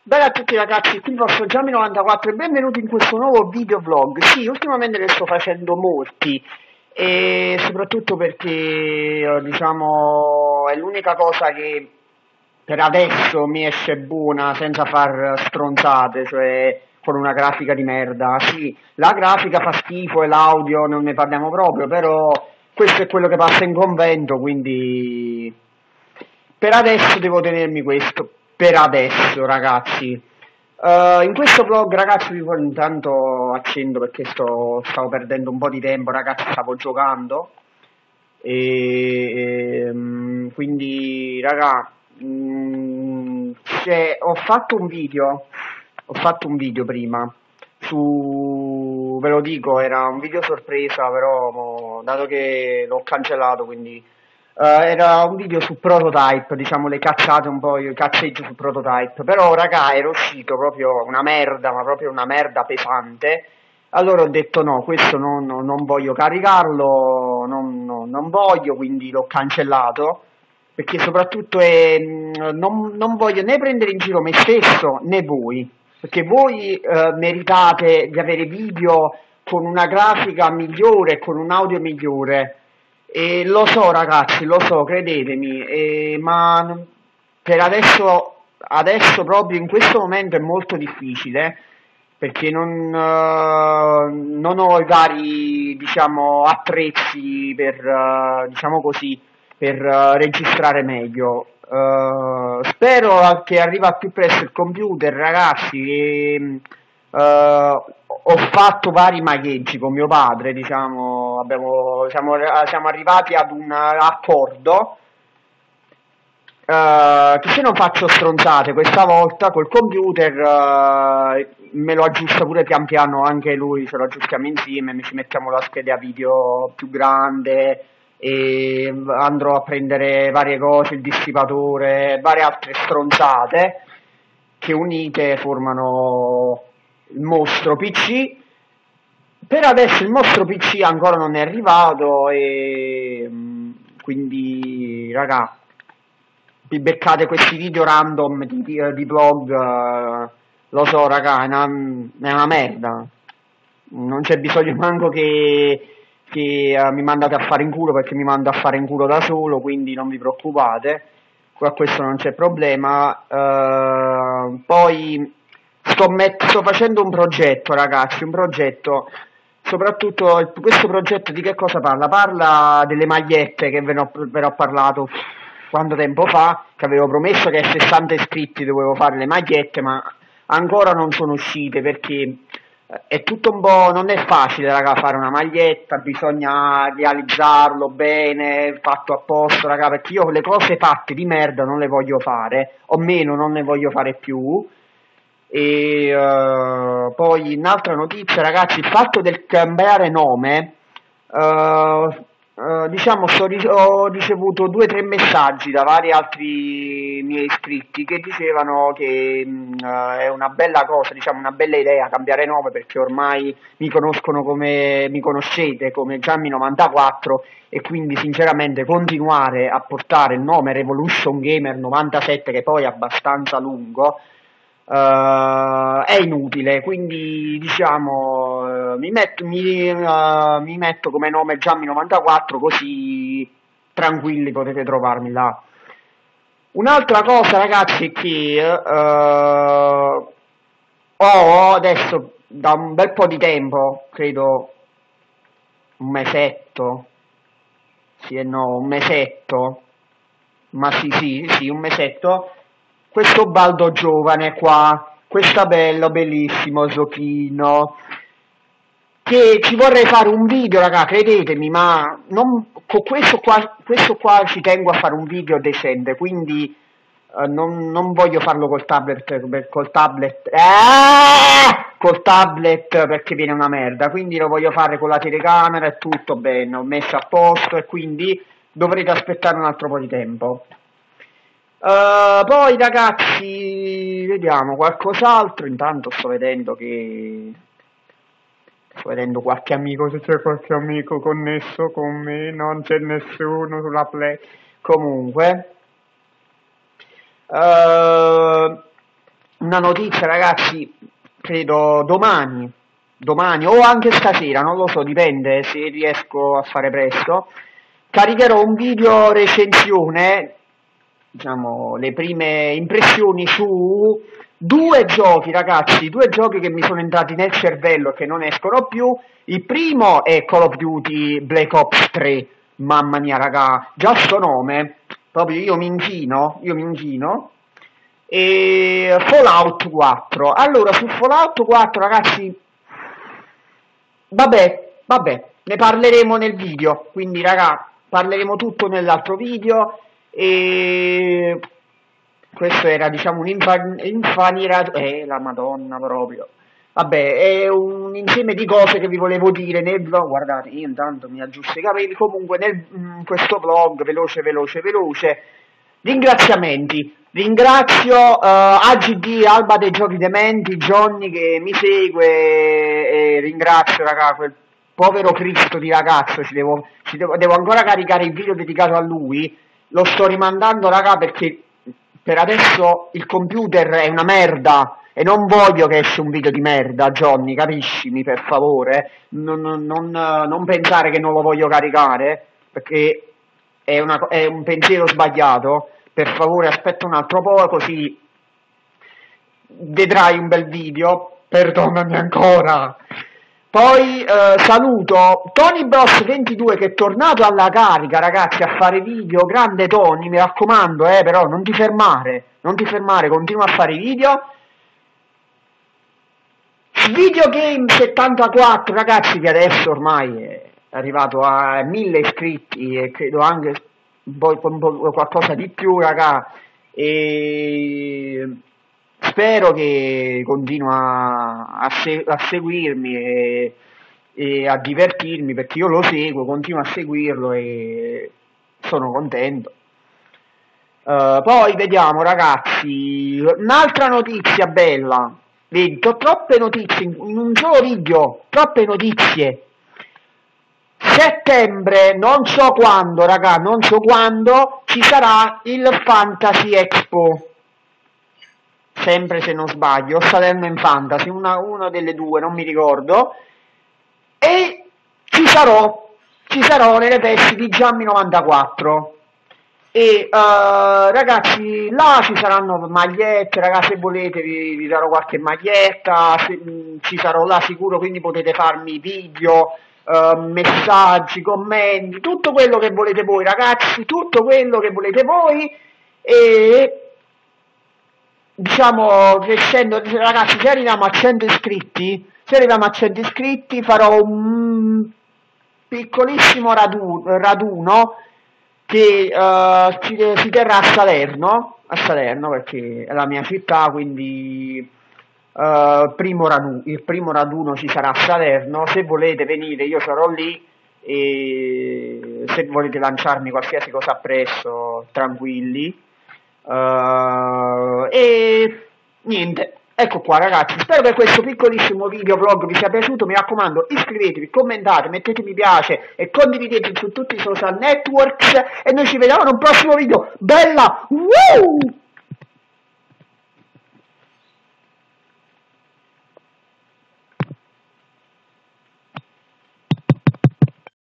Bella a tutti ragazzi, qui il vostro Gianni94 e benvenuti in questo nuovo videovlog. Sì, ultimamente ne sto facendo molti e soprattutto perché diciamo è l'unica cosa che per adesso mi esce buona senza far stronzate, cioè con una grafica di merda. Sì, la grafica fa schifo e l'audio non ne parliamo proprio, però questo è quello che passa in convento, quindi per adesso devo tenermi questo. Per adesso, ragazzi. In questo vlog, ragazzi, vi voglio intanto accendo perché stavo perdendo un po' di tempo, ragazzi, stavo giocando. Quindi, raga, ho fatto un video prima ve lo dico, era un video sorpresa, però dato che l'ho cancellato, quindi era un video su Prototype, diciamo le cazzate un po', i cazzeggio su Prototype, però raga era uscito proprio una merda, ma proprio una merda pesante. Allora ho detto no, questo non voglio caricarlo, non voglio, quindi l'ho cancellato, perché soprattutto non voglio né prendere in giro me stesso né voi, perché voi meritate di avere video con una grafica migliore, con un audio migliore. E lo so ragazzi, lo so, credetemi, ma per adesso proprio in questo momento è molto difficile perché non ho i vari, diciamo, attrezzi per, diciamo così, per registrare meglio. Spero che arriva al più presto il computer, ragazzi. Ho fatto vari magheggi con mio padre, diciamo, siamo arrivati ad un accordo che se non faccio stronzate questa volta col computer me lo aggiusta pure pian piano anche lui, ce lo aggiustiamo insieme, ci mettiamo la scheda video più grande e andrò a prendere varie cose, il dissipatore, varie altre stronzate che unite formano il mostro PC. Per adesso il mostro PC ancora non è arrivato e quindi raga, vi beccate questi video random di vlog, lo so raga, è una merda, non c'è bisogno manco che mi mandate a fare in culo perché mi mando a fare in culo da solo, quindi non vi preoccupate, qua questo non c'è problema. Poi sto facendo un progetto ragazzi, un progetto. Soprattutto questo progetto di che cosa parla? Parla delle magliette che ve ne ho parlato quanto tempo fa, che avevo promesso che a 60 iscritti dovevo fare le magliette, ma ancora non sono uscite perché è tutto un po', non è facile raga fare una maglietta, bisogna realizzarlo bene, fatto a posto raga, perché io le cose fatte di merda non le voglio fare, o meno non ne voglio fare più. E poi un'altra notizia, ragazzi, il fatto del cambiare nome, diciamo, ho ricevuto 2 o 3 messaggi da vari altri miei iscritti che dicevano che è una bella cosa, diciamo, una bella idea cambiare nome perché ormai mi conoscete come Gianni94 e quindi sinceramente continuare a portare il nome Revolution Gamer 97 che poi è abbastanza lungo è inutile, quindi diciamo mi metto come nome Gianni94 così tranquilli potete trovarmi là. Un'altra cosa ragazzi è che ho adesso da un bel po' di tempo, credo un mesetto, sì e no, un mesetto, ma sì, un mesetto, questo baldo giovane qua, questo bellissimo Zochino, che ci vorrei fare un video, raga, credetemi, ma con questo qua ci tengo a fare un video decente, quindi non voglio farlo col tablet perché viene una merda, quindi lo voglio fare con la telecamera e tutto bene, ho messo a posto e quindi dovrete aspettare un altro po' di tempo. Poi ragazzi, vediamo qualcos'altro. Intanto sto vedendo qualche amico, se c'è qualche amico connesso con me, non c'è nessuno sulla play. Comunque, una notizia, ragazzi, credo domani o anche stasera, non lo so, dipende se riesco a fare presto. Caricherò un video recensione, diciamo, le prime impressioni su due giochi, ragazzi, due giochi che mi sono entrati nel cervello e che non escono più. Il primo è Call of Duty Black Ops 3, mamma mia, raga, già sto nome, proprio io mi inchino. E Fallout 4. Allora, su Fallout 4, ragazzi, vabbè, ne parleremo nel video, quindi raga, parleremo tutto nell'altro video e questo era diciamo la madonna proprio. Vabbè, è un insieme di cose che vi volevo dire nel vlog, guardate, io intanto mi aggiusto i capelli, comunque questo vlog, veloce, ringraziamenti. Ringrazio AGD, Alba dei Giochi Dementi, Johnny che mi segue e ringrazio raga, quel povero Cristo di ragazzo, devo ancora caricare il video dedicato a lui, lo sto rimandando raga perché per adesso il computer è una merda e non voglio che esce un video di merda, Johnny, capiscimi per favore, non pensare che non lo voglio caricare perché è un pensiero sbagliato. Per favore aspetta un altro po' così vedrai un bel video, perdonami ancora. Poi saluto Tony Bros 22 che è tornato alla carica, ragazzi, a fare video, grande Tony, mi raccomando, però non ti fermare, continua a fare video. Videogame 74, ragazzi, che adesso ormai è arrivato a 1000 iscritti e credo anche qualcosa di più, raga, e spero che continua a seguirmi e a divertirmi perché io lo seguo, continuo a seguirlo e sono contento. Poi vediamo, ragazzi, un'altra notizia bella. Vedi, ho troppe notizie in un solo video, troppe notizie. Settembre, non so quando, raga, non so quando, ci sarà il Fantasy Expo. Sempre se non sbaglio, Salerno in Fantasy, una delle due, non mi ricordo. E ci sarò nelle vesti di Giammi 94. E ragazzi, là ci saranno magliette, ragazzi, se volete vi darò qualche maglietta, ci sarò là sicuro, quindi potete farmi video, messaggi, commenti, tutto quello che volete voi, ragazzi, tutto quello che volete voi. E diciamo, crescendo, ragazzi, se arriviamo a 100 iscritti, farò un piccolissimo raduno che si terrà a Salerno perché è la mia città, quindi il primo raduno ci sarà a Salerno. Se volete venire io sarò lì e se volete lanciarmi qualsiasi cosa appresso, tranquilli. E niente, ecco qua ragazzi, spero che questo piccolissimo video vlog vi sia piaciuto, mi raccomando iscrivetevi, commentate, mettete mi piace e condividete su tutti i social networks e noi ci vediamo in un prossimo video. Bella! Woo!